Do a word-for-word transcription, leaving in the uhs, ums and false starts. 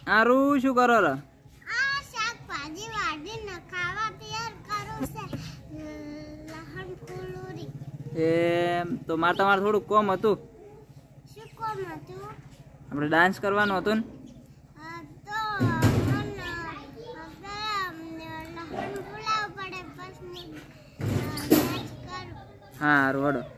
આરું શું કરો રે? આ શાકભાજી વાડીને ખાવા તૈયાર કરું છે. લહણ ફૂલોરી. એમ તો મારે તમારે થોડુંક કોમ હતું. શું કોમ હતું? આપણે ડાન્સ કરવાનું હતું ને. અ, તો મને આપણે લહણ ફૂલાવવું પડે પછી અ, ડાન્સ કરું. હા હારું હડો.